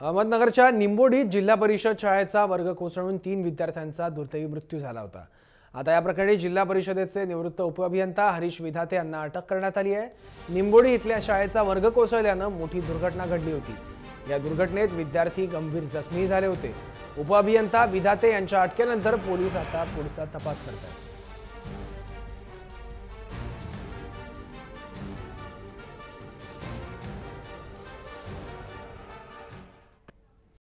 अहमदनगरच्या निंबोडीत जिल्हा परिषद शाळेचा वर्ग कोसळून 3 विद्यार्थ्यांचा दुर्दैवी मृत्यू झाला होता। आता या प्रकरणी जिल्हा परिषदेचे निवृत्त उपअभियंता हरीश विधाते यांना अटक करण्यात आली आहे। निंबोडी इथल्या शाळेचा वर्ग कोसळल्याने मोठी दुर्घटना घडली होती। या दुर्घटनेत विद्यार्थी गंभीर जखमी झाले होते। उपअभियंता विधाते यांच्या अटकेनंतर पोलीस आता पुढचा तपास करत आहेत।